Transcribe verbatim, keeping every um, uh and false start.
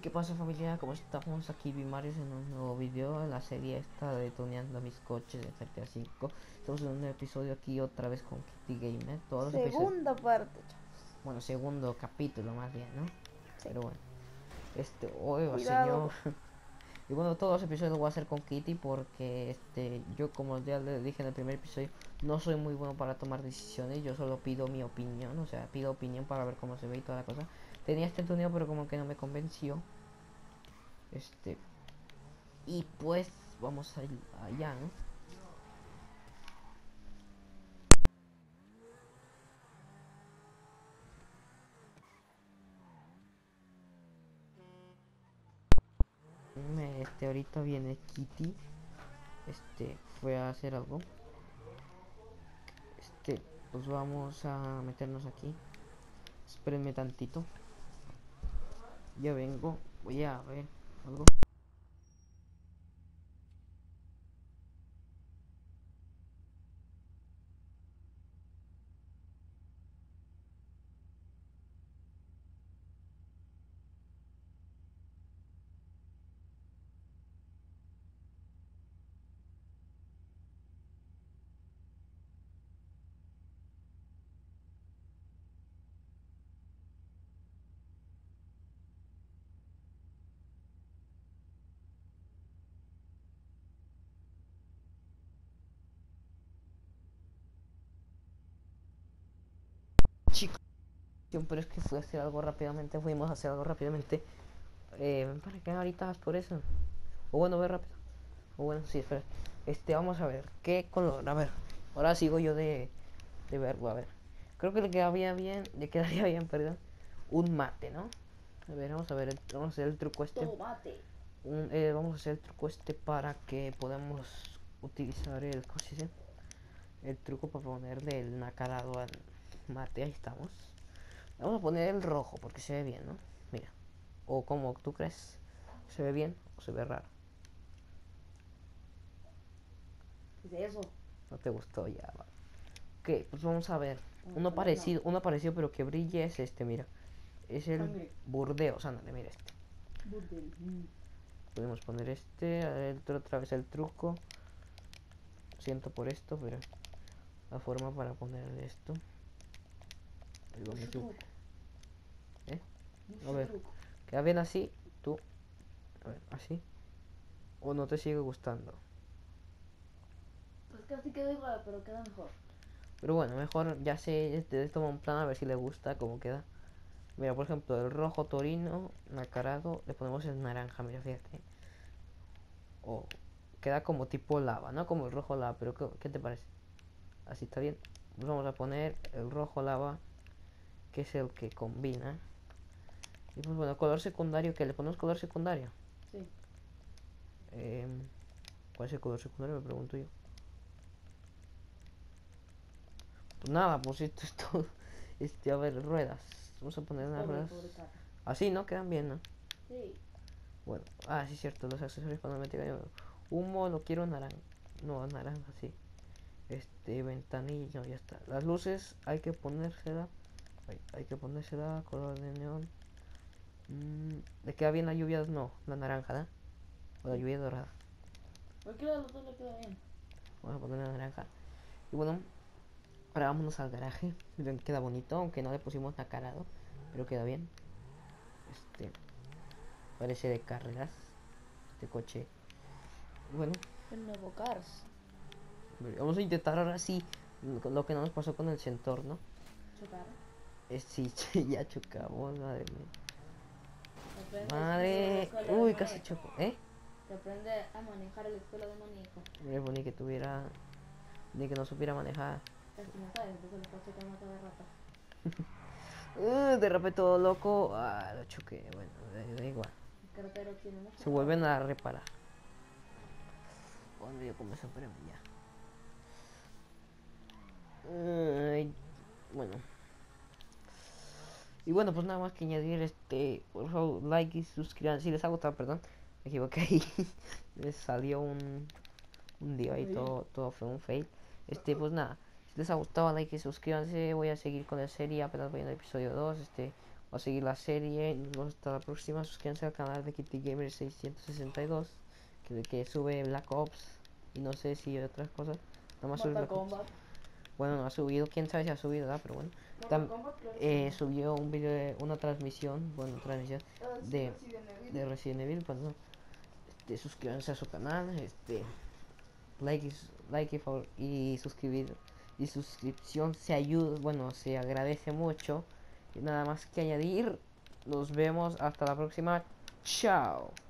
¿Qué pasa, familia? ¿Cómo estamos? Aquí Bimarios en un nuevo video en la serie esta de tuneando mis coches de G T A cinco. Estamos en un episodio aquí otra vez con Kitty Gamer. Todos los episodios, Segunda parte, chavos. bueno, segundo capítulo más bien, ¿no? Sí. Pero bueno, este, oiga, Cuidado. señor. Y bueno, todos los episodios los voy a hacer con Kitty porque este, yo como ya le dije en el primer episodio, no soy muy bueno para tomar decisiones. Yo solo pido mi opinión, o sea, pido opinión para ver cómo se ve y toda la cosa. Tenía este tuneo pero como que no me convenció. Este, y pues vamos a ir allá, ¿no? Me- Este, ahorita viene Kitty. Este, fue a hacer algo. Este, pues vamos a meternos aquí. Espérenme tantito. Ya vengo. Voy a ver algo. Chicos, pero es que fui a hacer algo rápidamente. Fuimos a hacer algo rápidamente. Eh, ¿para qué ahorita vas por eso? O bueno, ve rápido. O bueno, sí, espera. Este, vamos a ver. ¿Qué color? A ver. Ahora sigo yo de, de verbo. A ver. Creo que le quedaría bien. Le quedaría bien, perdón. Un mate, ¿no? A ver, vamos a ver. Vamos a hacer el truco este. Tomate. Un, eh, vamos a hacer el truco este para que podamos utilizar el, ¿cómo se dice? El truco para ponerle el nacarado al mate. Ahí estamos. Vamos a poner el rojo porque se ve bien, ¿no? Mira. O como tú crees. ¿Se ve bien o se ve raro? ¿Qué es eso? No te gustó ya. Va. Ok, pues vamos a ver. Un Uno color, parecido, uno parecido pero que brille es este, mira. Es el Sangre. Burdeos. Ándale, mira este. Burdel. Mm. Podemos poner este. Adentro otra vez el truco. Siento por esto, pero la forma para poner esto. Algo me Mucho equivoqué. truco. ¿Eh? Mucho A ver, truco. queda bien así. Tú, a ver, así. O no te sigue gustando. Pues casi quedó igual, pero queda mejor. Pero bueno, mejor ya sé, este, toma un plan a ver si le gusta, cómo queda. Mira, por ejemplo, el rojo torino, nacarado, le ponemos el naranja, mira, fíjate. O queda como tipo lava, ¿no? Como el rojo lava, pero ¿qué, qué te parece? Así está bien. Pues vamos a poner el rojo lava, que es el que combina. Y pues bueno, color secundario, que le ponemos color secundario. Sí. Eh, ¿Cuál es el color secundario? Me pregunto yo. Pues nada, pues esto es todo. Este, a ver, ruedas. Vamos a poner unas Pobre, ruedas. pobre carro. Así, ¿no? Quedan bien, ¿no? Sí. Bueno, ah, sí, cierto, los accesorios cuando me digan humo lo quiero naranja. No, naranja, sí. Este, ventanilla, ya está. Las luces hay que ponérsela. Hay, hay que ponérsela, color de neón. Mm, ¿Le queda bien la lluvia? No, la naranja, ¿no? O la Sí. lluvia dorada. Cualquiera de los dos le queda bien. Vamos a poner la naranja. Y bueno, ahora vámonos al garaje. Miren, queda bonito, aunque no le pusimos nacarado. Pero queda bien. Este, parece de carreras. Este coche. Bueno, El nuevo Cars. vamos a intentar ahora sí lo que no nos pasó con el Centaur, ¿no? Chocar. Es sí, ya chocamos, madre mía. Aprende Madre, la escuela de uy, casi manejo. choco, ¿eh? Que aprende a manejar en la escuela de manejo. Mira, ni que tuviera, ni que no supiera manejar. Casi no sabes, entonces lo está chocando cada rato. Uh, derrapé todo loco, ah, lo choqué, bueno, da, da igual. El cartero tiene mucho Se trabajo. vuelven a reparar. Cuando yo comienzo a ponerme ya. Ay, bueno. Y bueno, pues nada más que añadir este, por favor, like y suscriban si les ha gustado, perdón, me equivoqué ahí. Me salió un, un día y todo, todo fue un fail. Este, pues nada, si les ha gustado, like y suscríbanse, voy a seguir con la serie, apenas voy en el episodio dos, este, o seguir la serie. Y nos vemos hasta la próxima. Suscríbanse al canal de Kitty Gamer seiscientos sesenta y dos, que, que sube Black Ops y no sé si otras cosas. Nada más sube Mortal Black Ops. Kombat. Bueno, no ha subido, quién sabe si ha subido, ¿verdad? Pero bueno. Mortal Tam- Kombat, creo eh, que sí. subió un video de una transmisión, bueno, transmisión Ah, sí, de, Resident Evil. de Resident Evil. Pues no, este, suscríbanse a su canal, este, like y, s- like y, favor, y suscribir y suscripción se ayuda, bueno, se agradece mucho. Y nada más que añadir. Nos vemos hasta la próxima. Chao.